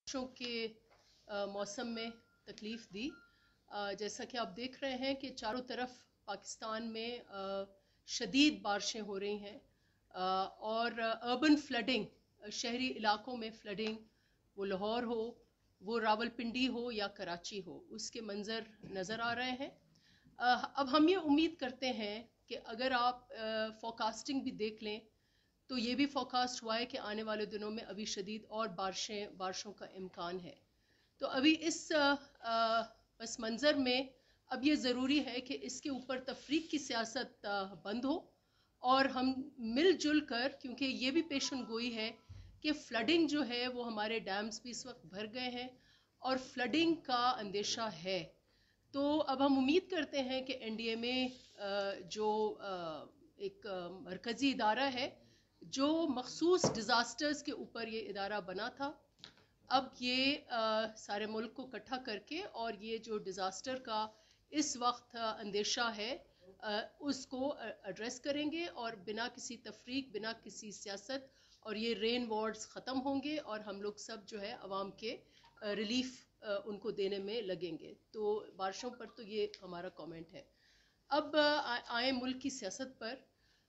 बारिशों के मौसम में तकलीफ़ दी। जैसा कि आप देख रहे हैं कि चारों तरफ पाकिस्तान में शदीद बारिशें हो रही हैं और अर्बन फ्लडिंग, शहरी इलाकों में फ्लडिंग, वो लाहौर हो, वो रावलपिंडी हो या कराची हो, उसके मंज़र नज़र आ रहे हैं। अब हम ये उम्मीद करते हैं कि अगर आप फोरकास्टिंग भी देख लें तो ये भी फोरकास्ट हुआ है कि आने वाले दिनों में अभी शदीद और बारिशों का इम्कान है। तो अभी इस पस मंज़र में अब ये ज़रूरी है कि इसके ऊपर तफरीक की सियासत बंद हो और हम मिलजुल कर, क्योंकि ये भी पेशन गोई है कि फ्लडिंग जो है वो हमारे डैम्स भी इस वक्त भर गए हैं और फ्लडिंग का अंदेशा है। तो अब हम उम्मीद करते हैं कि NDMA जो एक मरकज़ी इदारा है जो मखसूस डिज़ास्टर्स के ऊपर ये इदारा बना था, अब ये सारे मुल्क को इकट्ठा करके और ये जो डिज़ास्टर का इस वक्त अंदेशा है उसको एड्रेस करेंगे और बिना किसी तफरीक, बिना किसी सियासत, और ये रेन वार्ड्स ख़त्म होंगे और हम लोग सब जो है अवाम के रिलीफ उनको देने में लगेंगे। तो बारिशों पर तो ये हमारा कमेंट है। अब आए मुल्क की सियासत पर।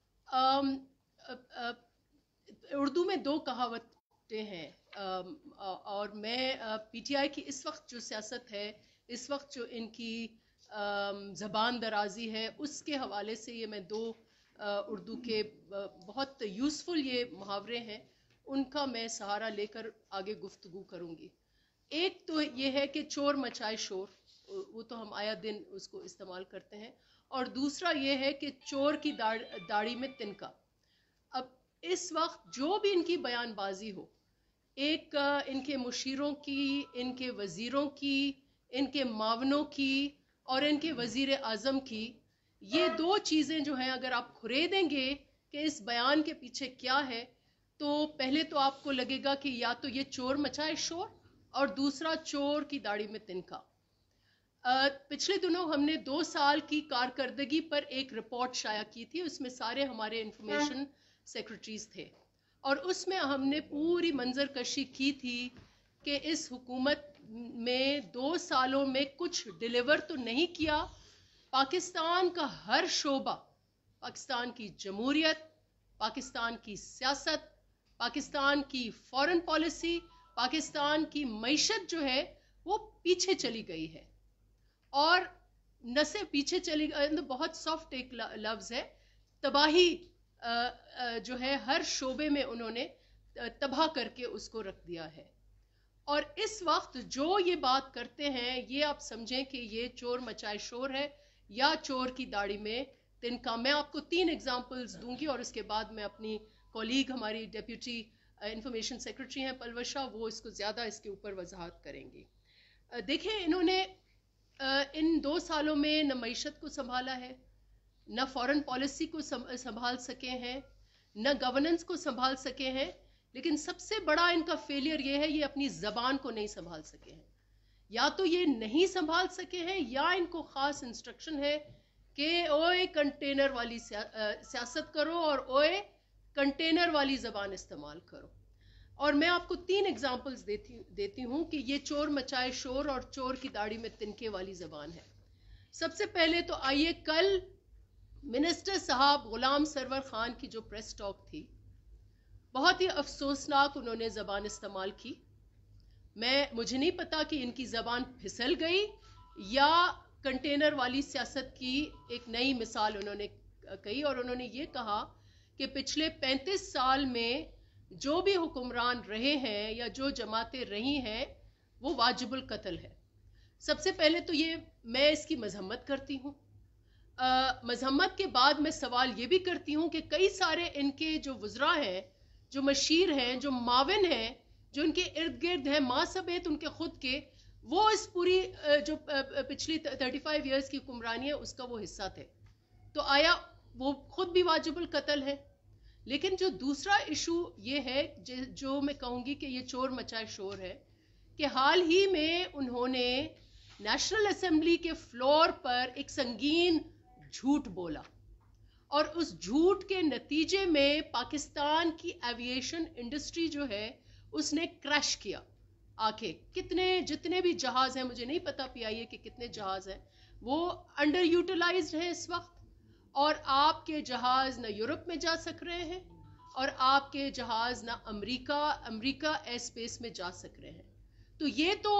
उर्दू में दो कहावतें हैं और मैं PTI की इस वक्त जो सियासत है, इस वक्त जो इनकी ज़बान दराजी है, उसके हवाले से ये मैं दो उर्दू के बहुत यूज़फुल ये मुहावरे हैं, उनका मैं सहारा लेकर आगे गुफ्तगू करूँगी। एक तो ये है कि चोर मचाए शोर, वो तो हम आया दिन उसको इस्तेमाल करते हैं, और दूसरा ये है कि चोर की दाढ़ी में तिनका। अब इस वक्त जो भी इनकी बयानबाजी हो, एक इनके मुशीरों की, इनके वज़ीरों की, इनके मावनों की और इनके वज़ीर आज़म की, ये दो चीज़ें जो हैं अगर आप खुरेदेंगे कि इस बयान के पीछे क्या है, तो पहले तो आपको लगेगा कि या तो ये चोर मचाए शोर और दूसरा चोर की दाढ़ी में तिनका। पिछले दिनों हमने 2 साल की कारकर्दगी पर एक रिपोर्ट शाया की थी, उसमें सारे हमारे इंफॉर्मेशन सेक्रेटरीज थे और उसमें हमने पूरी मंजर कशी की थी कि इस हुकूमत में 2 सालों में कुछ डिलीवर तो नहीं किया। पाकिस्तान का हर शोबा, पाकिस्तान की जमहूरियत, पाकिस्तान की सियासत, पाकिस्तान की फॉरेन पॉलिसी, पाकिस्तान की मईशत जो है वो पीछे चली गई है। और न से पीछे चली गई, बहुत सॉफ्ट एक लफ्ज़ है, तबाही जो है हर शोबे में उन्होंने तबाह करके उसको रख दिया है। और इस वक्त जो ये बात करते हैं, ये आप समझें कि ये चोर मचाए शोर है या चोर की दाढ़ी में तिनका। मैं आपको 3 एग्जाम्पल्स दूंगी और उसके बाद मैं अपनी कॉलीग, हमारी डेप्यूटी इंफॉर्मेशन सेक्रेटरी हैं पलवशा, वो इसको ज़्यादा इसके ऊपर वजाहत करेंगी। देखें, इन्होंने इन 2 सालों में न मईशत को संभाला है, न फॉरेन पॉलिसी को संभाल सके हैं, न गवर्नेंस को संभाल सके हैं, लेकिन सबसे बड़ा इनका फेलियर ये है, ये अपनी ज़बान को नहीं संभाल सके हैं। या तो ये नहीं संभाल सके हैं या इनको ख़ास इंस्ट्रक्शन है कि ओए कंटेनर वाली सियासत करो और ओए कंटेनर वाली ज़बान इस्तेमाल करो। और मैं आपको 3 एग्जाम्पल्स देती हूँ कि ये चोर मचाए शोर और चोर की दाढ़ी में तिनके वाली ज़बान है। सबसे पहले तो आइए, कल मिनिस्टर साहब गुलाम सरवर खान की जो प्रेस टॉक थी, बहुत ही अफसोसनाक उन्होंने ज़बान इस्तेमाल की। मुझे नहीं पता कि इनकी ज़बान फिसल गई या कंटेनर वाली सियासत की एक नई मिसाल उन्होंने कही, और उन्होंने ये कहा कि पिछले 35 साल में जो भी हुक्मरान रहे हैं या जो जमातें रही हैं वो वाजिबुल कत्ल है। सबसे पहले तो ये मैं इसकी मजम्मत करती हूँ। मजम्मत के बाद मैं सवाल ये भी करती हूँ कि कई सारे इनके जो वज़रा हैं, जो मशीर हैं, जो माविन हैं, जो इनके इर्द गिर्द हैं, माँ समेत उनके खुद के, वो इस पूरी जो पिछली 35 ईयर्स की हुक्मरानी है उसका वो हिस्सा थे। तो आया वो खुद भी वाजिबुल कत्ल है? लेकिन जो दूसरा इशू ये है, जो मैं कहूँगी कि ये चोर मचाए शोर है, कि हाल ही में उन्होंने नेशनल असेंबली के फ्लोर पर एक संगीन झूठ बोला और उस झूठ के नतीजे में पाकिस्तान की एविएशन इंडस्ट्री जो है उसने क्रैश किया। आके जितने भी जहाज हैं, मुझे नहीं पता PIA के कितने जहाज हैं, वो अंडर यूटिलाइज्ड हैं इस वक्त, और आपके जहाज न यूरोप में जा सक रहे हैं और आपके जहाज न अमेरिका एयर स्पेस में जा सक रहे हैं। तो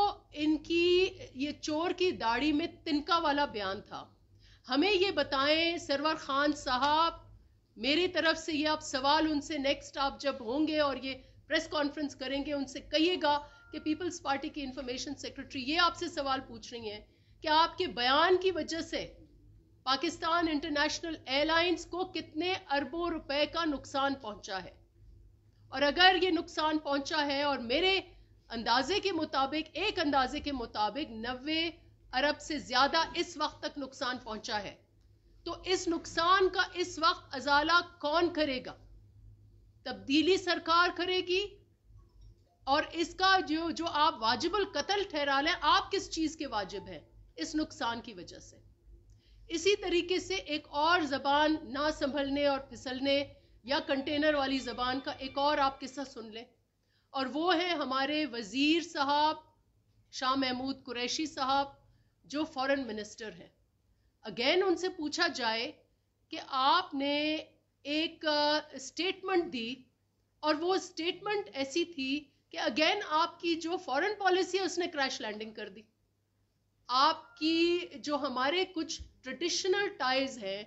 ये चोर की दाढ़ी में तिनका वाला बयान था। हमें ये बताएं सरवर खान साहब, मेरी तरफ से ये आप सवाल उनसे नेक्स्ट आप जब होंगे और ये प्रेस कॉन्फ्रेंस करेंगे, उनसे कहिएगा कि पीपल्स पार्टी की इंफॉर्मेशन सेक्रेटरी ये आपसे सवाल पूछ रही हैं कि आपके बयान की वजह से पाकिस्तान इंटरनेशनल एयरलाइंस को कितने अरबों रुपए का नुकसान पहुंचा है। और अगर ये नुकसान पहुंचा है, और मेरे अंदाजे के मुताबिक 90 अरब से ज्यादा इस वक्त तक नुकसान पहुंचा है, तो इस नुकसान का इस वक्त अजाला कौन करेगा? तब्दीली सरकार करेगी। और इसका जो आप वाजिबुल कत्ल ठहरा लें, आप किस चीज के वाजिब हैं इस नुकसान की वजह से? इसी तरीके से एक और जबान ना संभलने और फिसलने या कंटेनर वाली जबान का एक और आप किस्सा सुन लें, और वो है हमारे वजीर साहब शाह महमूद कुरैशी साहब, जो फॉरेन मिनिस्टर हैं। अगेन उनसे पूछा जाए कि आपने एक स्टेटमेंट दी, और वो स्टेटमेंट ऐसी थी कि अगेन आपकी जो फॉरेन पॉलिसी है उसने क्रैश लैंडिंग कर दी। आपकी जो हमारे कुछ ट्रेडिशनल टाइज हैं,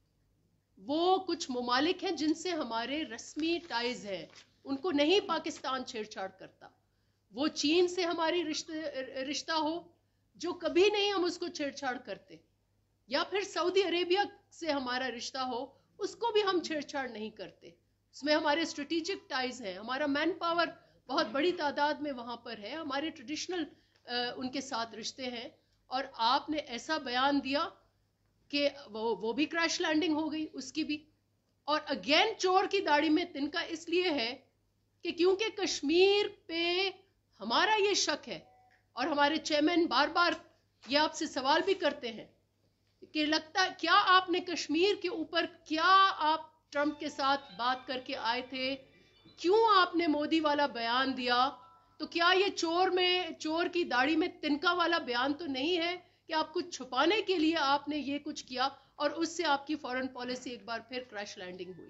वो कुछ ममालिक हैं जिनसे हमारे रस्मी टाइज हैं, उनको नहीं पाकिस्तान छेड़छाड़ करता। वो चीन से हमारी रिश्ता हो, जो कभी नहीं हम उसको छेड़छाड़ करते, या फिर सऊदी अरेबिया से हमारा रिश्ता हो, उसको भी हम छेड़छाड़ नहीं करते। उसमें हमारे स्ट्रेटेजिक टाइज हैं, हमारा मैन पावर बहुत बड़ी तादाद में वहाँ पर है, हमारे ट्रेडिशनल उनके साथ रिश्ते हैं। और आपने ऐसा बयान दिया कि वो भी क्रैश लैंडिंग हो गई, उसकी भी। और अगेन चोर की दाढ़ी में तिनका इसलिए है कि क्योंकि कश्मीर पे हमारा ये शक है, और हमारे चेयरमैन बार बार ये आपसे सवाल भी करते हैं कि लगता क्या आपने कश्मीर के ऊपर, क्या आप ट्रंप के साथ बात करके आए थे, क्यों आपने मोदी वाला बयान दिया? तो क्या ये चोर की दाढ़ी में तिनका वाला बयान तो नहीं है कि आप कुछ छुपाने के लिए आपने ये कुछ किया और उससे आपकी फॉरेन पॉलिसी एक बार फिर क्रैश लैंडिंग हुई?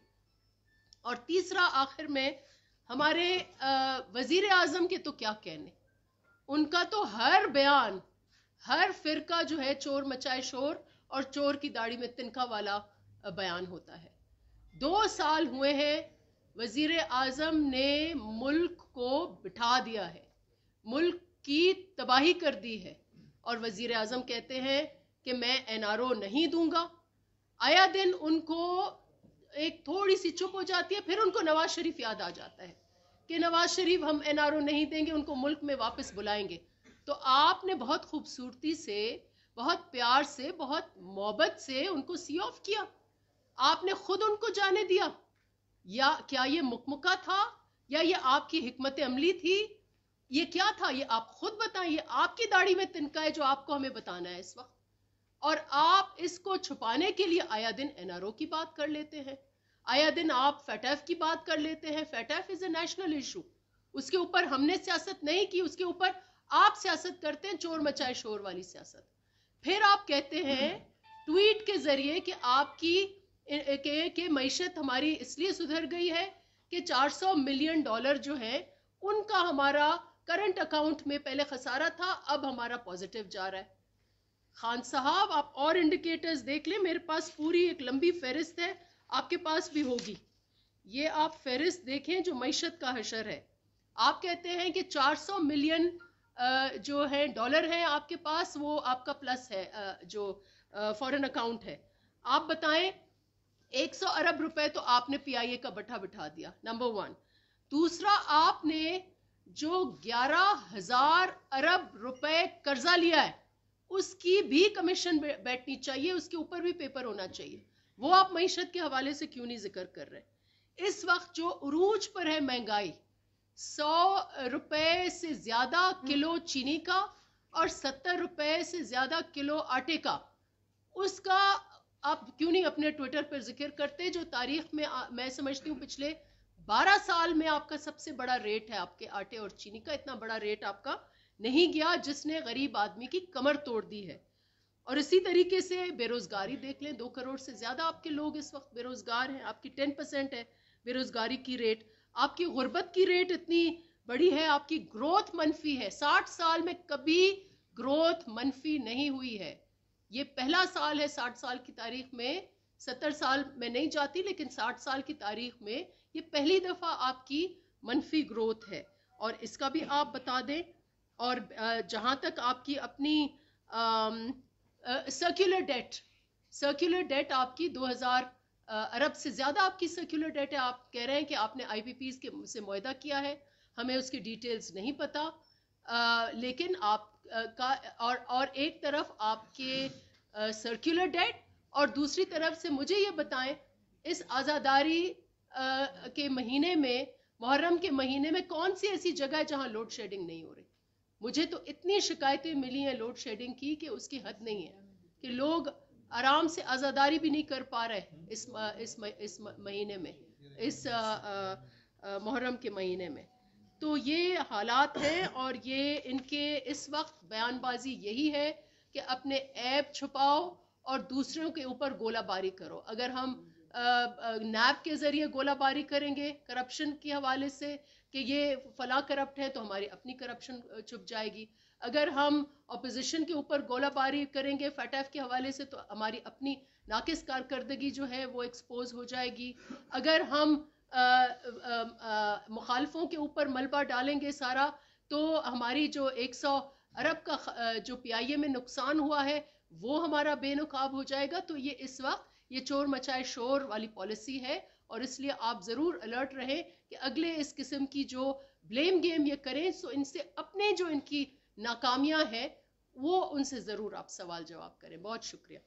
और तीसरा, आखिर में हमारे वजीर आजम के तो क्या कहने, उनका तो हर बयान, हर फिरका जो है चोर मचाए शोर और चोर की दाढ़ी में तिनका वाला बयान होता है। 2 साल हुए हैं, वजीर आजम ने मुल्क को बिठा दिया है, मुल्क की तबाही कर दी है, और वजीर आजम कहते हैं कि मैं NRO नहीं दूंगा। आया दिन उनको एक थोड़ी सी चुप हो जाती है, फिर उनको नवाज शरीफ याद आ जाता है कि नवाज शरीफ हम NRO नहीं देंगे, उनको मुल्क में वापस बुलाएंगे। तो आपने बहुत खूबसूरती से, बहुत प्यार से, बहुत मोहब्बत से उनको सी ऑफ किया, आपने खुद उनको जाने दिया। या क्या ये मुकमुका था, या ये आपकी हिकमत अमली थी? ये क्या था? ये आप खुद बताएं। ये आपकी दाढ़ी में तिनका है जो आपको हमें बताना है इस वक्त, और आप इसको छुपाने के लिए आया दिन NRO की बात कर लेते हैं, आया दिन आप FATF की बात कर लेते हैं। FATF is a national issue, उसके ऊपर हमने सियासत नहीं की, उसके ऊपर आप सियासत करते हैं, चोर मचाए शोर वाली सियासत। फिर आप कहते हैं ट्वीट के जरिए कि आपकी के मईशत हमारी इसलिए सुधर गई है कि $400 मिलियन जो है उनका हमारा करंट अकाउंट में पहले खसारा था, अब हमारा पॉजिटिव जा रहा है। खान साहब, आप और इंडिकेटर्स देख लें, मेरे पास पूरी एक लंबी फहरिस्त है, आपके पास भी होगी। ये आप फहरिस्त देखें जो मईशत का हशर है। आप कहते हैं कि 400 मिलियन जो है डॉलर है आपके पास, वो आपका प्लस है जो फॉरेन अकाउंट है। आप बताएं, 100 अरब रुपए तो आपने PIA का बिठा दिया, नंबर 1। दूसरा, आपने जो 11,000 अरब रुपए कर्जा लिया है, उसकी भी कमीशन बैठनी चाहिए, उसके ऊपर भी पेपर होना चाहिए। वो आप मईशत के हवाले से क्यों नहीं जिक्र कर रहे? इस वक्त जो उरूज पर है महंगाई, 100 रुपए से ज्यादा किलो चीनी का और 70 रुपए से ज्यादा किलो आटे का, उसका आप क्यों नहीं अपने ट्विटर पर जिक्र करते, जो तारीख में मैं समझती हूँ पिछले 12 साल में आपका सबसे बड़ा रेट है आपके आटे और चीनी का, इतना बड़ा रेट आपका नहीं गया जिसने गरीब आदमी की कमर तोड़ दी है। और इसी तरीके से बेरोजगारी देख लें, 2 करोड़ से ज्यादा आपके लोग इस वक्त बेरोजगार हैं, आपकी 10% है बेरोजगारी की रेट, आपकी गुर्बत की रेट इतनी बड़ी है, आपकी ग्रोथ मनफी है। 60 साल में कभी ग्रोथ मनफी नहीं हुई है, ये पहला साल है 60 साल की तारीख में। 70 साल में नहीं जाती, लेकिन 60 साल की तारीख में ये पहली दफा आपकी मनफी ग्रोथ है, और इसका भी आप बता दें। और जहां तक आपकी अपनी सर्कुलर डेट आपकी 2000 अरब से ज्यादा आपकी सर्कुलर डेट है। आप कह रहे हैं कि आपने आईपीपीज के से मुआहदा किया है, हमें उसकी डिटेल्स नहीं पता, लेकिन आप का और एक तरफ आपके सर्कुलर डेट, और दूसरी तरफ से मुझे ये बताएं इस आज़ादारी के महीने में, मुहर्रम के महीने में कौन सी ऐसी जगह है जहां लोड शेडिंग नहीं हो रही? मुझे तो इतनी शिकायतें मिली हैं लोड शेडिंग की कि उसकी हद नहीं है, कि लोग आराम से आज़ादारी भी नहीं कर पा रहे इस महीने में, इस मुहर्रम के महीने में। तो ये हालात हैं, और ये इनके इस वक्त बयानबाजी यही है कि अपने ऐब छुपाओ और दूसरों के ऊपर गोलाबारी करो। अगर हम नैब के जरिए गोलाबारी करेंगे करप्शन के हवाले से कि ये फला करप्ट है, तो हमारी अपनी करप्शन छुप जाएगी। अगर हम अपोजिशन के ऊपर गोलाबारी करेंगे फैटफ के हवाले से, तो हमारी अपनी नाकिस कारकर्दगी जो है वो एक्सपोज हो जाएगी। अगर हम मुखालफों के ऊपर मलबा डालेंगे सारा, तो हमारी जो 100 अरब का जो पीआईए में नुकसान हुआ है वो हमारा बेनकाब हो जाएगा। तो ये इस वक्त ये चोर मचाए शोर वाली पॉलिसी है, और इसलिए आप ज़रूर अलर्ट रहें कि अगले इस किस्म की जो ब्लेम गेम ये करें, सो इनसे अपने जो इनकी नाकामियां हैं वो उनसे ज़रूर आप सवाल जवाब करें। बहुत शुक्रिया।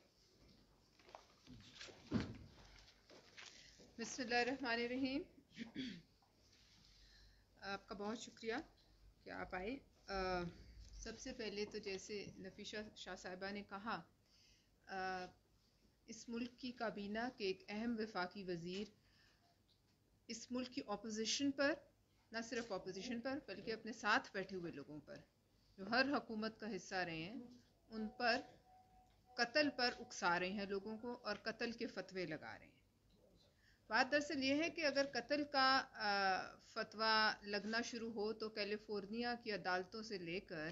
बिस्मिल्लाहिर्रहमानिर्रहीम। आपका बहुत शुक्रिया कि आप आए। सबसे पहले तो जैसे नफीसा शाह साहिबा ने कहा, इस मुल्क की काबीना के एक अहम वफाकी वज़ीर इस मुल्क की अपोजिशन पर, न सिर्फ अपोजिशन पर बल्कि अपने साथ बैठे हुए लोगों पर जो हर हुकूमत का हिस्सा रहे हैं, उन पर कत्ल पर उकसा रहे हैं लोगों को, और कत्ल के फतवे लगा रहे हैं। बात दरअसल ये है कि अगर कत्ल का फतवा लगना शुरू हो तो कैलिफोर्निया की अदालतों से लेकर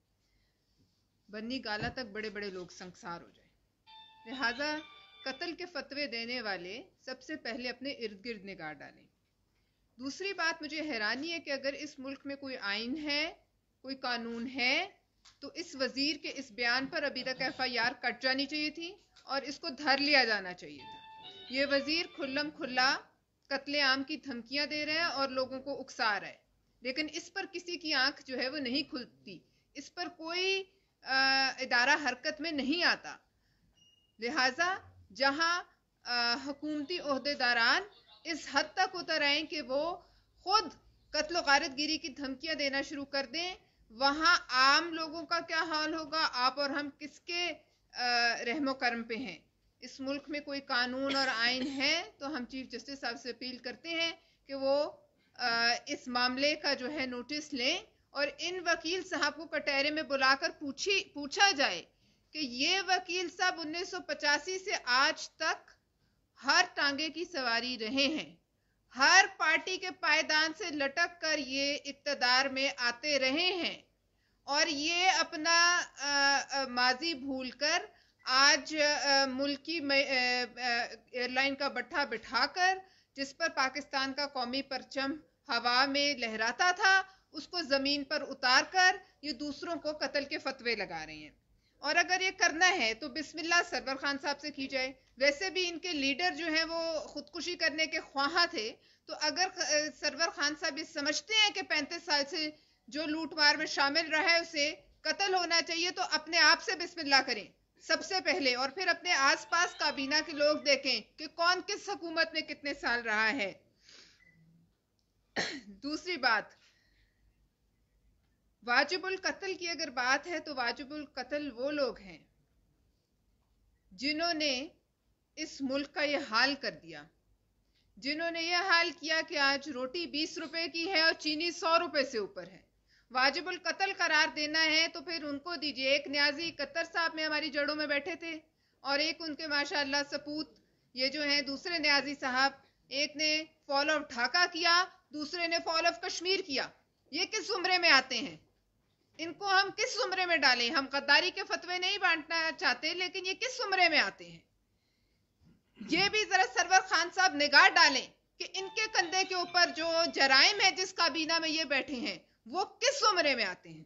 बन्नी गाला तक बड़े बड़े लोग संकसार हो जाए। लिहाजा कत्ल के फतवे देने वाले सबसे पहले अपने इर्द गिर्द निगाह डालें। दूसरी बात, मुझे हैरानी है कि अगर इस मुल्क में कोई आइन है, कोई कानून है, तो इस वजीर के इस बयान पर अभी तक FIR कट जानी चाहिए थी और इसको धर लिया जाना चाहिए था। ये वजीर खुल्लम खुल्ला कत्ले आम की धमकियां दे रहे हैं और लोगों को उकसा रहा है, लेकिन इस पर किसी की आंख जो है वो नहीं खुलती, इस पर कोई इदारा हरकत में नहीं आता। लिहाजा जहां हुकूमती ओहदेदारान इस हद तक उतर आए कि वो खुद कत्ल गारतगिरी की धमकियां देना शुरू कर दें, वहां आम लोगों का क्या हाल होगा? आप और हम किसके रहमो करम पे हैं? इस मुल्क में कोई कानून और आइन है तो हम चीफ जस्टिस साहब से अपील करते हैं कि वो इस मामले का जो है नोटिस लें, और इन वकील साहब को कटहरे में बुलाकर पूछा जाए कि ये वकील साहब 1985 से आज तक हर टांगे की सवारी रहे हैं, हर पार्टी के पायदान से लटक कर ये इक्तदार में आते रहे हैं, और ये अपना माजी भूलकर आज मुल्की एयरलाइन का बट्ठा बिठाकर जिस पर पाकिस्तान का कौमी परचम हवा में लहराता था, उसको जमीन पर उतार कर ये दूसरों को कत्ल के फतवे लगा रहे हैं। और अगर ये करना है तो बिस्मिल्लाह सरवर खान साहब से की जाए। वैसे भी इनके लीडर जो हैं वो खुदकुशी करने के ख्वाहा थे, तो अगर सरवर खान साहब ये समझते हैं कि 35 साल से जो लूटमार में शामिल रहा है उसे कत्ल होना चाहिए, तो अपने आप से बिस्मिल्लाह करें सबसे पहले, और फिर अपने आसपास काबीना के लोग देखें कि कौन किस हुकूमत में कितने साल रहा है। दूसरी बात, वाजिबुल कत्ल की अगर बात है तो वाजिबुल कत्ल वो लोग हैं जिन्होंने इस मुल्क का ये हाल कर दिया جنہوں نے یہ حال کیا کہ آج روٹی 20 روپے کی ہے اور چینی 100 روپے سے اوپر ہے. واجب القتل قرار دینا ہے تو پھر ان کو دیجیے. ایک نیازی قطر صاحب میں ہماری جڑوں میں بیٹھے تھے اور ایک ان کے ماشاءاللہ سپوت یہ جو ہیں دوسرے نیازی صاحب, ایک نے فال آف ڈھاکہ کیا, دوسرے نے فال آف کشمیر کیا. یہ کس زمرے میں آتے ہیں؟ ان کو ہم کس زمرے میں ڈالیں؟ ہم غداری کے فتوے نہیں بانٹنا چاہتے, لیکن یہ کس زمرے میں آتے ہیں؟ یہ بھی ذرا سرور خان صاحب نگاہ ڈالیں کہ ان کے کندھے کے اوپر جو جرائم ہے جس کابینہ میں یہ بیٹھے ہیں وہ کس زمرے میں آتے ہیں.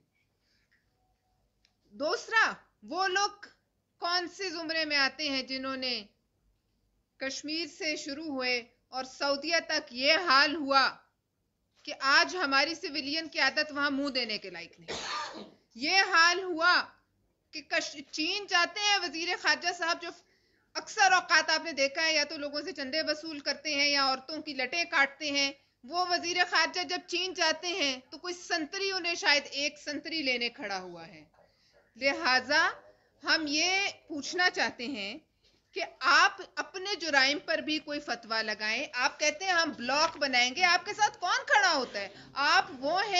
دوسرا, وہ لوگ کون سے زمرے میں آتے ہیں جنہوں نے کشمیر سے شروع ہوئے اور سعودیہ تک یہ حال ہوا کہ آج ہماری سویلین قیادت وہاں منہ دینے کے لائق نہیں. یہ حال ہوا کہ چین جاتے ہیں وزیر خارجہ صاحب, جو اکثر اوقات آپ نے دیکھا ہے یا تو لوگوں سے چندے وصول کرتے ہیں یا عورتوں کی لٹیں کاٹتے ہیں, وہ وزیر خارجہ جب چین جاتے ہیں تو کوئی سنتری انہیں شاید ایک سنتری لینے کھڑا ہوا ہے. لہٰذا ہم یہ پوچھنا چاہتے ہیں کہ آپ اپنے جرائم پر بھی کوئی فتویٰ لگائیں. آپ کہتے ہیں ہم بلاک بنائیں گے, آپ کے ساتھ کون کھڑا ہوتا ہے؟ آپ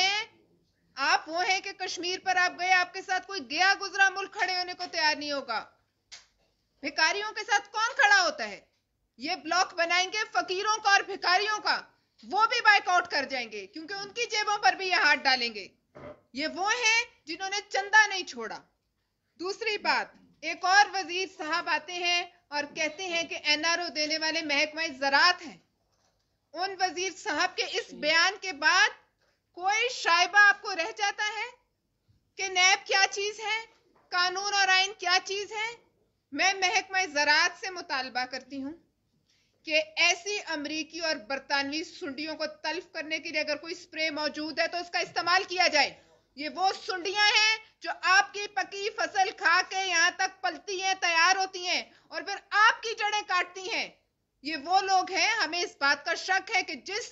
وہ ہیں کہ کشمیر پر آپ گئے, آپ کے ساتھ کوئی گیا گزرا ملک کھڑے ہونے کو تیار نہیں ہوگا. بھکاریوں کے ساتھ کون کھڑا ہوتا ہے؟ یہ بلاک بنائیں گے فقیروں کا اور بھکاریوں کا, وہ بھی بائیک آؤٹ کر جائیں گے کیونکہ ان کی جیبوں پر بھی یہ ہاتھ ڈالیں گے. یہ وہ ہیں جنہوں نے چندہ نہیں چھوڑا. دوسری بات, ایک اور وزیر صاحب آتے ہیں اور کہتے ہیں کہ این آر او دینے والے محکمہ زراعت ہیں. ان وزیر صاحب کے اس بیان کے بعد کوئی شائبہ آپ کو رہ جاتا ہے کہ نیب کیا چیز ہے, قانون اور آئین کیا چیز ہے؟ میں محکمہ زراعت سے مطالبہ کرتی ہوں کہ ایسی امریکی اور برطانوی سنڈیوں کو تلف کرنے کے لیے اگر کوئی سپرے موجود ہے تو اس کا استعمال کیا جائے. یہ وہ سنڈیاں ہیں جو آپ کی پکی فصل کھا کے یہاں تک پلتی ہیں, تیار ہوتی ہیں اور پھر آپ کی جڑیں کاٹتی ہیں. یہ وہ لوگ ہیں, ہمیں اس بات کا شک ہے کہ جس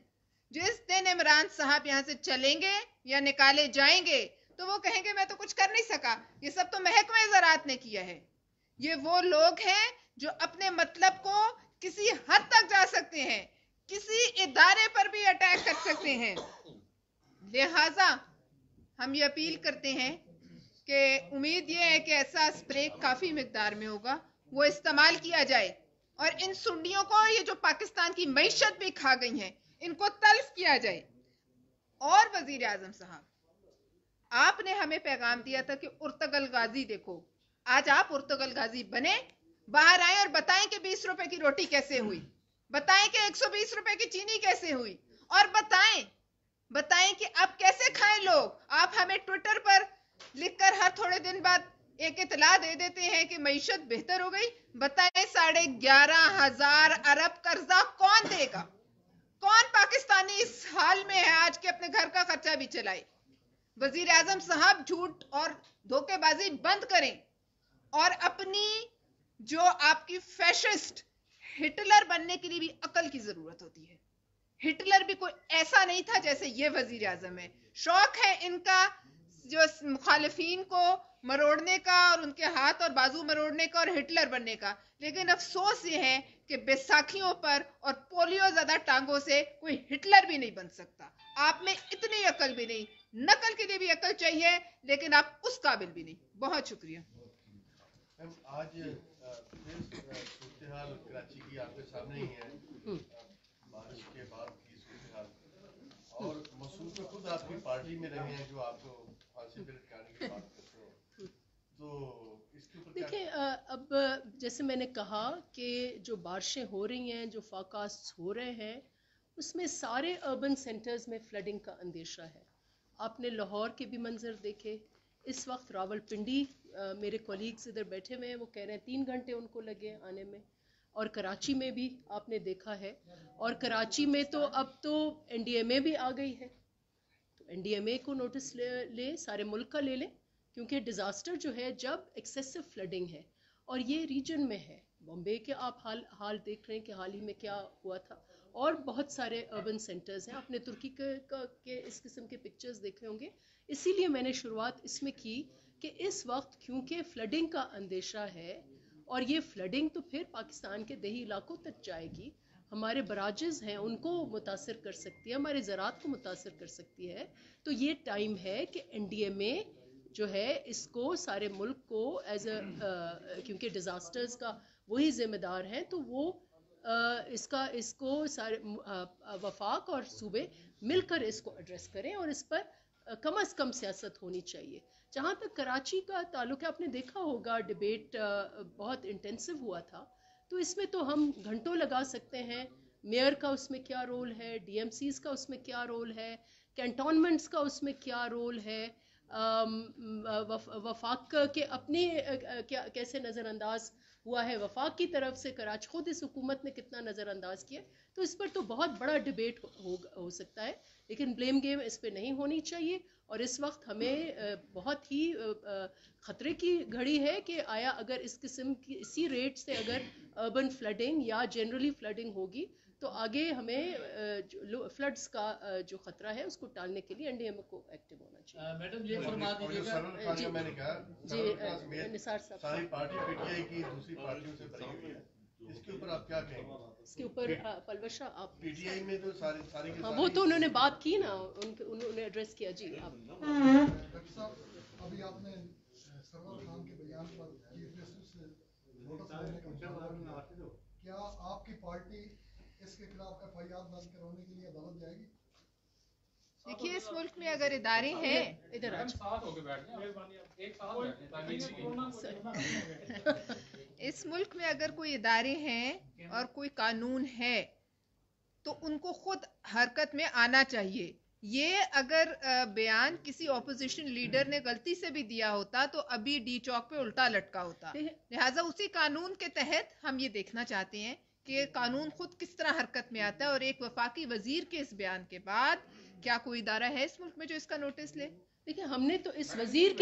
دن عمران صاحب یہاں سے چلیں گے یا نکالے جائیں گے تو وہ کہیں گے میں تو کچھ کر نہیں سکا, یہ سب تو محکمہ زراعت نے کیا ہے. یہ وہ لوگ ہیں جو اپنے مطلب کو کسی حد تک جا سکتے ہیں, کسی ادارے پر بھی اٹیک کر سکتے ہیں. لہٰذا ہم یہ اپیل کرتے ہیں کہ امید یہ ہے کہ ایسا اسپرے کافی مقدار میں ہوگا, وہ استعمال کیا جائے اور ان سنڈیوں کو, یہ جو پاکستان کی معیشت بھی کھا گئی ہیں, ان کو تلف کیا جائے. اور وزیر اعظم صاحب, آپ نے ہمیں پیغام دیا تھا کہ ارتگل غازی دیکھو, آج آپ ارتگل غازی بنے, باہر آئیں اور بتائیں کہ 20 روپے کی روٹی کیسے ہوئی, بتائیں کہ 120 روپے کی چینی کیسے ہوئی, اور بتائیں کہ اب کیسے کھائیں لوگ. آپ ہمیں ٹویٹر پر لکھ کر ہر تھوڑے دن بعد ایک اطلاع دے دیتے ہیں کہ معیشت بہتر ہو گئی. بتائیں 11,500 ارب قرضہ کون دے گا؟ کون پاکستانی اس حال میں ہے آج کے اپنے گھر کا خرچہ بھی چلائے؟ وزیر اعظم صاحب, جھوٹ اور دھوکے بازی بند کریں اور اپنی جو آپ کی فیشسٹ ہٹلر بننے کے لیے بھی عقل کی ضرورت ہوتی ہے. ہٹلر بھی کوئی ایسا نہیں تھا جیسے یہ وزیر اعظم ہے. شوق ہے ان کا جو مخالفین کو مروڑنے کا اور ان کے ہاتھ اور بازو مروڑنے کا اور ہٹلر بننے کا, لیکن افسوس یہ ہے کہ بیساکھیوں پر اور پولیو زدہ ٹانگوں سے کوئی ہٹلر بھی نہیں بن سکتا. آپ میں اتنی عقل بھی نہیں, نقل کے لیے بھی عقل چاہیے لیکن آپ اس قابل بھی نہیں. بہت شکریہ. آج صورتحال کراچی کی آپ کے سامنے ہی ہے, بارش کے بعد کی صورتحال, اور مسعود میں خود آپ کی پارٹی میں رہے ہیں جو آپ کو پھانسی پہ لٹکانے کی بات کرتے ہیں, تو اس کے اوپر دیکھیں اب جیسے میں نے کہا کہ جو بارشیں ہو رہی ہیں, جو فاکاسٹ ہو رہے ہیں, اس میں سارے اربن سینٹرز میں فلڈنگ کا اندیشہ ہے. آپ نے لاہور کے بھی منظر دیکھے, اس وقت راول پنڈی میرے کولیگز ادھر بیٹھے ہوئے ہیں, وہ کہہ رہے ہیں 3 گھنٹے ان کو لگے آنے میں, اور کراچی میں بھی آپ نے دیکھا ہے. اور کراچی میں تو اب تو این ڈی ایم اے بھی آ گئی ہے, تو این ڈی ایم اے کو نوٹس لے سارے ملک کا لے لیں, کیونکہ ڈیزاسٹر جو ہے جب ایکسیسو فلڈنگ ہے اور یہ ریجن میں ہے. بمبے کے آپ حال دیکھ رہے ہیں کہ حال ہی میں کیا ہوا تھا, اور بہت سارے اربن سینٹرز ہیں. آپ نے ترکی کے اس قسم کے پکچرز دیکھے ہوں گے. اسی لیے میں نے شروعات اس میں کی کہ اس وقت کیونکہ فلڈنگ کا اندیشہ ہے, اور یہ فلڈنگ تو پھر پاکستان کے دیہی علاقوں تک جائے گی, ہمارے براجز ہیں ان کو متاثر کر سکتی ہے, ہمارے زراعت کو متاثر کر سکتی ہے. تو یہ ٹائم ہے کہ NDMA جو ہے اس کو سارے ملک کو ایز اے کیونکہ ڈیزاسٹرز کا وہی ذمہ دار ہیں, تو وہ اس کو سارے وفاق اور صوبے مل کر اس کو ایڈریس کریں اور اس پر کم از کم سیاست ہونی چاہیے. جہاں تک کراچی کا تعلق ہے, آپ نے دیکھا ہوگا ڈبیٹ بہت انٹینسو ہوا تھا, تو اس میں تو ہم گھنٹوں لگا سکتے ہیں. میئر کا اس میں کیا رول ہے, DMCs کا اس میں کیا رول ہے, کینٹونمنٹس کا اس میں کیا رول ہے, وفاق کے اپنے کیسے نظر انداز ہوا ہے, وفاق کی طرف سے کراچی خود اس حکومت نے کتنا نظر انداز کیا. تو اس پر تو بہت بڑا ڈبیٹ ہو سکتا ہے, لیکن بلیم گیم اس پہ نہیں ہونی چاہیے. اور اس وقت ہمیں بہت ہی خطرے کی گھڑی ہے کہ آیا اگر اس قسم کی اسی ریٹ سے اگر اربن فلڈنگ یا جنرلی فلڈنگ ہوگی تو آگے ہمیں فلڈز کا جو خطرہ ہے اس کو ٹالنے کے لیے NDMA کو ایکٹیو ہونا چاہیے. میڈم یہ فرما دیجیے گا. میں نے کہا جی نثار صاحب, ساری پارٹی PTI کی دوسری پارٹیوں سے بری ہوئی ہے, اس کے اوپر آپ کیا کہیں گے؟ اس کے اوپر پلوشا آپ PTI میں تو ساری ہاں وہ تو انہوں نے بات کی نا, انہوں نے ایڈریس کیا. جی آپ. ڈاکٹر صاحب ابھی آپ نے سرور خان کے بیان پر چیف جسٹس سے نوٹس لینے کا مطالبہ کیا, کیا آپ کی پارٹی اس کے خلاف FIR درج کروانے کے لیے عدالت جائے گی؟ دیکھیے اس ملک میں اگر ادارے ہیں, ادھر اس ملک میں اگر کوئی ادارے ہیں اور کوئی قانون ہے تو ان کو خود حرکت میں آنا چاہیے. یہ اگر بیان کسی اپوزیشن لیڈر نے غلطی سے بھی دیا ہوتا تو ابھی ڈی چوک پہ الٹا لٹکا ہوتا. لہٰذا اسی قانون کے تحت ہم یہ دیکھنا چاہتے ہیں کہ قانون خود کس طرح حرکت میں آتا ہے, اور ایک وفاقی وزیر کے اس بیان کے بعد کیا کوئی ادارہ ہے اس ملک میں جو اس کا نوٹس لے؟ دیکھیں ہم نے تو اس وزیر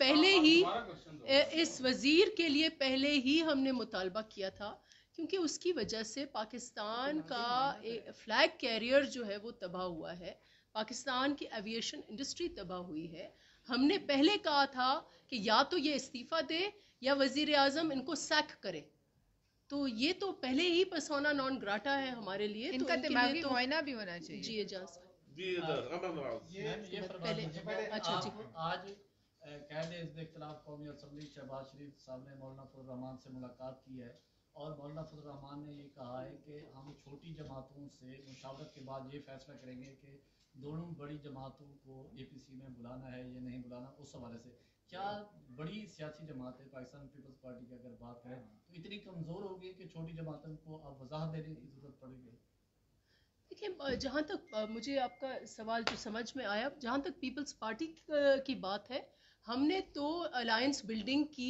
کے لیے پہلے ہی ہم نے مطالبہ کیا تھا, کیونکہ اس کی وجہ سے پاکستان کا فلیگ کیریئر جو ہے وہ تباہ ہوا ہے, پاکستان کی ایویشن انڈسٹری تباہ ہوئی ہے. ہم نے پہلے کہا تھا کہ یا تو یہ استعفیٰ دے یا وزیر اعظم ان کو سیک کرے, تو یہ تو پہلے ہی پرسونا نان گراٹا ہے ہمارے لیے. ان کا دماغی معائنہ بھی ہونا چاہیے. جی اجاز آج قائد حزب اختلاف قومی اسمبلی شہباز شریف صاحب نے مولانا فضل الرحمان سے ملاقات کی ہے, اور مولانا فضل الرحمان نے یہ کہا ہے کہ ہم چھوٹی جماعتوں سے مشاورت کے بعد یہ فیصلہ کریں گے کہ دونوں بڑی جماعتوں کو APC میں بلانا ہے یا نہیں بلانا. اس حوالے سے کیا بڑی سیاسی جماعت ہے پاکستان پیپلز پارٹی کی اگر بات کریں تو اتنی کمزور ہوگی کہ چھوٹی جماعتوں کو اب وضاحت دینے کی ضرورت پڑے گی؟ دیکھیں جہاں تک مجھے آپ کا سوال جو سمجھ میں آیا, جہاں تک پیپلز پارٹی کی بات ہے, ہم نے تو الائنس بلڈنگ کی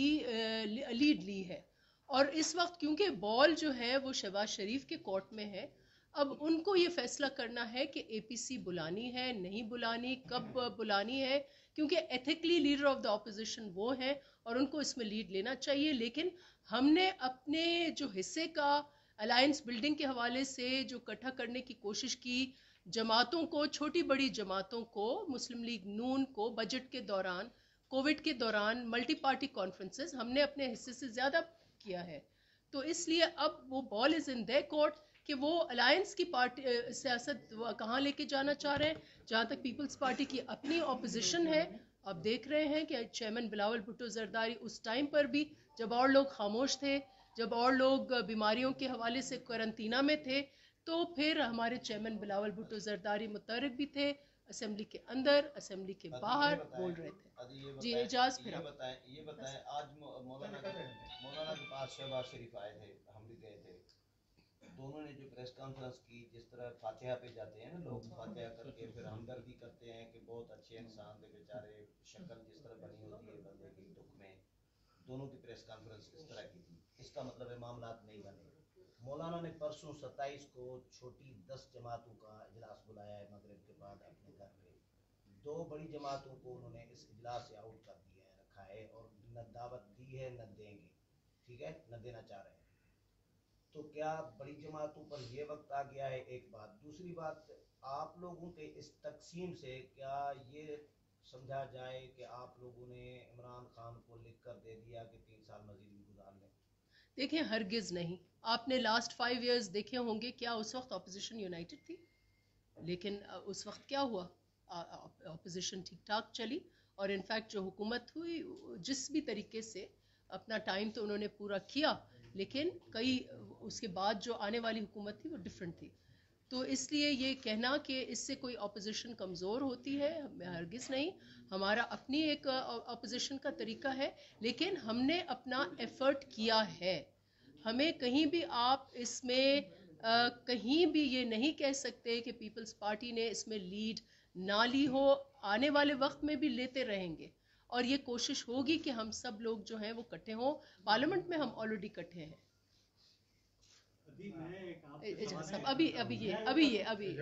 لیڈ لی ہے, اور اس وقت کیونکہ بال جو ہے وہ شہباز شریف کے کورٹ میں ہے, اب ان کو یہ فیصلہ کرنا ہے کہ APC بلانی ہے نہیں بلانی, کب بلانی ہے, کیونکہ ethically leader of the opposition وہ ہیں اور ان کو اس میں لیڈ لینا چاہیے. لیکن ہم نے اپنے جو حصے کا الائنس بلڈنگ کے حوالے سے جو اکٹھا کرنے کی کوشش کی, جماعتوں کو, چھوٹی بڑی جماعتوں کو, مسلم لیگ نون کو بجٹ کے دوران, کووڈ کے دوران, ملٹی پارٹی کانفرنسز ہم نے اپنے حصے سے زیادہ کیا ہے. تو اس لیے اب وہ بال از ان دیئر کورٹ کہ وہ الائنس کی پارٹی سیاست کہاں لے کے جانا چاہ رہے ہیں. جہاں تک پیپلز پارٹی کی اپنی اپوزیشن ہے, آپ دیکھ رہے ہیں کہ چیئرمین بلاول بھٹو زرداری اس ٹائم پر بھی جب اور لوگ خاموش تھے, جب اور لوگ بیماریوں کے حوالے سے قرنطینہ میں تھے, تو پھر ہمارے چیئرمین بلاول بھٹو زرداری متحرک بھی تھے, اسمبلی کے اندر, اسمبلی کے باہر بول رہے تھے. جی اعجاز پھر یہ بتائیں آج مولانا کے پاس شہباز شریف آئے تھے, ہم بھی گئے تھے, دونوں نے جو پریس کانفرنس کی, جس طرح فاتحہ پہ جاتے ہیں نا لوگ, فاتحہ کر کے پھر ہمدردی کرتے ہیں کہ بہت اچھے انسان تھے بیچارے, شکل جس طرح بنی ہوتی ہے بندے کی دکھ میں, دونوں کی پریس کانفرنس اس طرح کی تھی. اس کا مطلب ہے معاملات نہیں بنے. مولانا نے پرسوں 27 کو چھوٹی 10 جماعتوں کا اجلاس بلایا ہے مغرب کے بعد اپنے گھر پہ. 2 بڑی جماعتوں کو انہوں نے اس اجلاس سے آؤٹ کر دیا ہے, رکھا ہے, اور نہ دعوت دی ہے نہ دیں گے, ٹھیک ہے, نہ دینا چاہ رہے ہیں. تو کیا بڑی جماعتوں پر یہ وقت آ گیا ہے؟ ایک بات. دوسری بات, آپ لوگوں کے اس تقسیم سے کیا یہ سمجھا جائے کہ آپ لوگوں نے عمران خان کو لکھ کر دے دیا کہ 3 سال مزید بھی گزار لیں؟ دیکھیں ہرگز نہیں, آپ نے لاسٹ 5 ایئرز دیکھے ہوں گے, کیا اس وقت اپوزیشن یونائٹڈ تھی؟ لیکن اس وقت کیا ہوا, اپوزیشن ٹھیک ٹھاک چلی, اور انفیکٹ جو حکومت ہوئی جس بھی طریقے سے اپنا ٹائم تو انہوں نے پورا کیا, لیکن کئی اس کے بعد جو آنے والی حکومت تھی وہ ڈفرینٹ تھی. تو اس لیے یہ کہنا کہ اس سے کوئی اپوزیشن کمزور ہوتی ہے, ہرگز نہیں. ہمارا اپنی ایک اپوزیشن کا طریقہ ہے, لیکن ہم نے اپنا ایفرٹ کیا ہے. ہمیں کہیں بھی آپ اس میں کہیں بھی یہ نہیں کہہ سکتے کہ پیپلز پارٹی نے اس میں لیڈ نہ لی ہو. آنے والے وقت میں بھی لیتے رہیں گے, اور یہ کوشش ہوگی کہ ہم سب لوگ جو ہیں وہ اکٹھے ہوں. پارلیمنٹ میں ہم آلریڈی اکٹھے ہیں. ابھی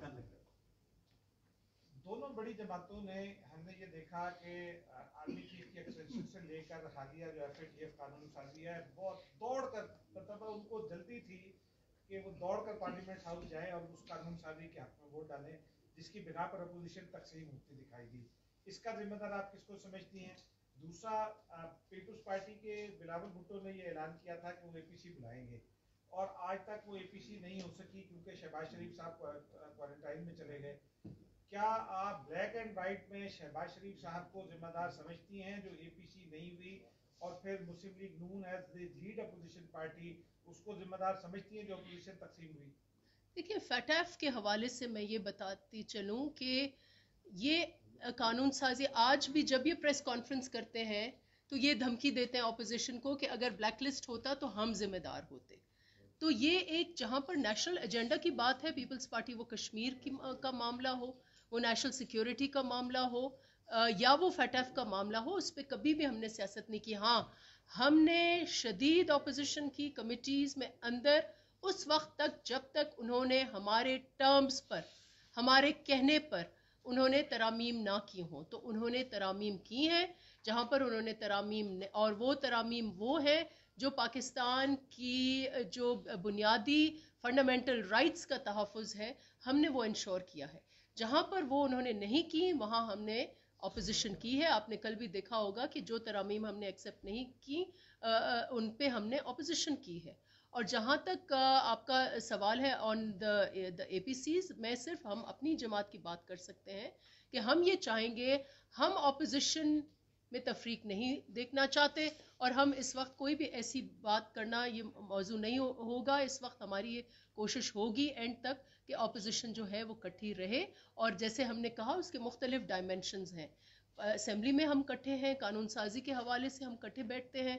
دونوں بڑی جماعتوں نے, ہم نے یہ دیکھا کہ آرمی چیف کی ایکسٹینشن سے لے کر حالیہ جو FATF قانون سازی ہے, بہت دوڑ کر, مطلب ان کو جلدی تھی کہ وہ دوڑ کر پارلیمنٹ ہاؤس جائیں اور اس قانون سازی کے حق میں ووٹ ڈالیں, جس کی بنا پر اپوزیشن تقسیم ہوتی دکھائی دی. اس کا ذمہ دار آپ کس کو سمجھتی ہیں؟ دوسرا, پیپلز پارٹی کے بلاول بھٹو نے یہ اعلان کیا تھا کہ وہ APC بلائیں گے, اور آج تک وہ APC نہیں ہو سکی کیونکہ شہباز شریف صاحب کوارنٹائن میں چلے گئے. کیا آپ بلیک اینڈ وائٹ میں شہباز شریف صاحب کو ذمہ دار سمجھتی ہیں جو APC نہیں ہوئی, اور پھر Muslim League Noon as the lead opposition party اس کو ذمہ دار سمجھتی ہیں جو اپوزیشن تقسیم ہوئی؟ دیکھیے, FATF کے حوالے سے میں یہ بتاتی چلوں کہ یہ قانون سازی آج بھی جب یہ پریس کانفرنس کرتے ہیں تو یہ دھمکی دیتے ہیں اپوزیشن کو کہ اگر بلیک لسٹ ہوتا تو ہم ذمہ دار ہوتے. تو یہ ایک جہاں پر نیشنل ایجنڈا کی بات ہے, پیپلز پارٹی, وہ کشمیر کا معاملہ ہو, وہ نیشنل سیکیورٹی کا معاملہ ہو, یا وہ FATF کا معاملہ ہو, اس پہ کبھی بھی ہم نے سیاست نہیں کی. ہاں, ہم نے شدید اپوزیشن کی کمیٹیز میں اندر اس وقت تک جب تک انہوں نے ہمارے ٹرمز پر, ہمارے کہنے پر انہوں نے ترامیم نہ کی ہوں, تو انہوں نے ترامیم کی ہیں جہاں پر انہوں نے ترامیم, اور وہ ترامیم وہ ہیں جو پاکستان کی جو بنیادی فنڈامنٹل رائٹس کا تحفظ ہے, ہم نے وہ انشور کیا ہے. جہاں پر وہ انہوں نے نہیں کی وہاں ہم نے اپوزیشن کی ہے. آپ نے کل بھی دیکھا ہوگا کہ جو ترامیم ہم نے ایکسیپٹ نہیں کی ان پہ ہم نے اپوزیشن کی ہے. اور جہاں تک آپ کا سوال ہے آن دا APCs, میں صرف ہم اپنی جماعت کی بات کر سکتے ہیں کہ ہم یہ چاہیں گے, ہم اپوزیشن میں تفریق نہیں دیکھنا چاہتے, اور ہم اس وقت کوئی بھی ایسی بات کرنا یہ موضوع نہیں ہوگا. اس وقت ہماری یہ کوشش ہوگی اینڈ تک کہ اپوزیشن جو ہے وہ کٹھی رہے, اور جیسے ہم نے کہا اس کے مختلف ڈائمینشنز ہیں. اسمبلی میں ہم کٹھے ہیں, قانون سازی کے حوالے سے ہم کٹھے بیٹھتے ہیں,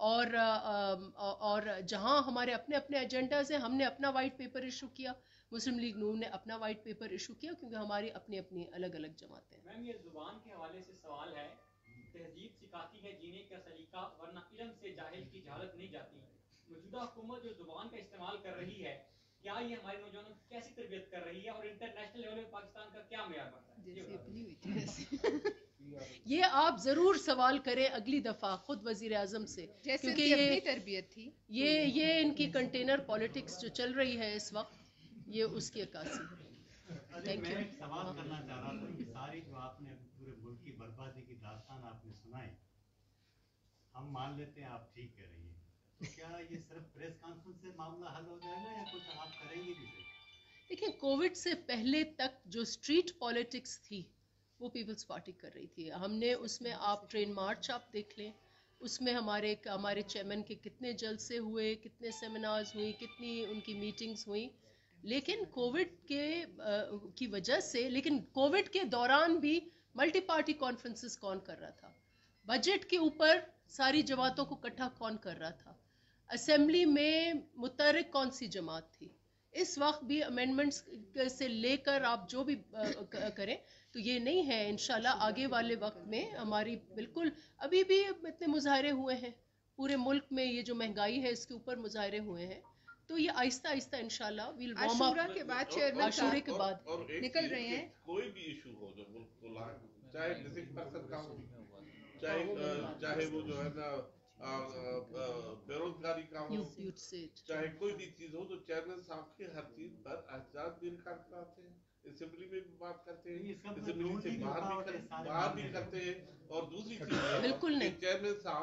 اور جہاں ہمارے اپنے اپنے ایجنڈاز ہیں, ہم نے اپنا وائٹ پیپر ایشو کیا, مسلم لیگ نون نے اپنا وائٹ پیپر ایشو کیا, کیونکہ ہماری اپنی اپنی الگ الگ جماعتیں ہیں. میم, یہ زبان کے حوالے سے سوال ہے. تہذیب سکھاتی ہے جینے کا سلیقہ, ورنہ علم سے جاہل کی جہالت نہیں جاتی. موجودہ حکومت جو زبان کا استعمال کر رہی ہے, کیا یہ ہمارے نوجوانوں کی کیسی تربیت کر رہی ہے, اور انٹرنیشنل لیول میں پاکستان کا کیا معیار بنتا ہے؟ یہ آپ ضرور سوال کریں اگلی دفعہ خود وزیر اعظم سے, کیونکہ یہ تربیت تھی. یہ ان کی کنٹینر پالیٹکس جو چل رہی ہے اس وقت, یہ اس کی عکاسی ہے. میں ایک سوال کرنا چاہ رہا تھا کہ ساری جو آپ نے پورے ملک کی بربادی کی داستان آپ نے سنائی, ہم مان لیتے ہیں آپ ٹھیک کہہ رہی ہیں, تو کیا یہ صرف پریس کانفرنس سے معاملہ حل ہو جائے گا یا کچھ آپ کریں گے بھی؟ دیکھیں, کووڈ سے پہلے تک جو اسٹریٹ پالیٹکس تھی وہ پیپلز پارٹی کر رہی تھی. ہم نے اس میں, آپ ٹرین مارچ آپ دیکھ لیں, اس میں ہمارے چیئرمین کے کتنے جلسے ہوئے, کتنے سیمینارز ہوئی, کتنی ان کی میٹنگز ہوئیں. لیکن کووڈ کی وجہ سے, لیکن کووڈ کے دوران بھی ملٹی پارٹی کانفرنسز کون کر رہا تھا؟ بجٹ کے اوپر ساری جماعتوں کو اکٹھا کون کر رہا تھا؟ اسمبلی میں متحرک کون سی جماعت تھی؟ اس وقت بھی امینڈمنٹس سے لے کر آپ جو بھی کریں تو یہ نہیں ہے. انشاءاللہ آگے والے وقت میں ہماری بالکل, ابھی بھی اتنے مظاہرے ہوئے ہیں پورے ملک میں, یہ جو مہنگائی ہے اس کے اوپر مظاہرے ہوئے ہیں, تو یہ آہستہ آہستہ انشاءاللہ ویل وارم اپ. عاشورہ کے بعد چیئرمین عاشورے کے بعد نکل رہے ہیں. کوئی بھی ایشو ہو جو ملک کو چاہے مسنگ پرسن کا ہو, چاہے وہ جو ہے نا بے روزگاری کا ہو, چاہے کوئی بھی چیز ہو, تو چیئرمین صاحب کے ہر چیز پر احتجاج بھی کرتے ہیں, اسمبلی میں بھی بات کرتے ہیں, اسمبلی سے باہر بھی کرتے ہیں. اور دوسری چیز بالکل نہیں, چیئرمین صاحب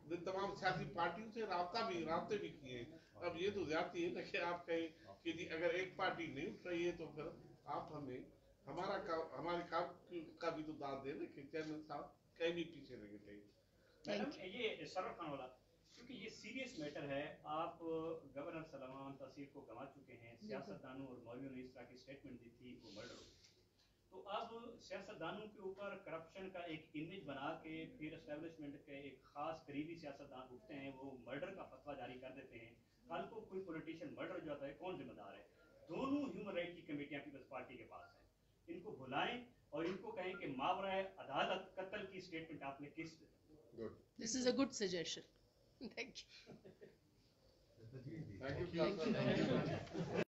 तमाम सियासी पार्टियों से राब्ते भी किए। अब ये तो ज्यादती है ना कि आप कहें कि जी अगर एक पार्टी नहीं उठ रही है तो फिर आप हमें हमारे काम का भी तो दाद दें ना कि चेयरमैन साहब कहीं भी पीछे नहीं चाहिए। मैडम ये सरवर खान वाला, क्योंकि ये सीरियस मैटर है, आप गवर्नर सलमान तसीर को गंवा चुके हैं, सियासतदानों और मौलवियों ने इस तरह की स्टेटमेंट दी थी, वो मर्डर हो गई। तो अब सियासतदानों के ऊपर करप्शन का एक इमेज बना के फिर एस्टेब्लिशमेंट के एक खास करीबी सियासतदान उठते हैं, वो मर्डर का फतवा जारी कर देते हैं। कल को कोई पॉलिटिशियन मर्डर जो होता है, कौन जिम्मेदार है? दोनों ह्यूमन राइट की कमेटियां पीपल्स पार्टी के पास हैं, इनको बुलाएं और इनको कहें कि मावराए अदालत कत्ल की स्टेटमेंट आपने किस This is a good suggestion. Thank you. Thank you.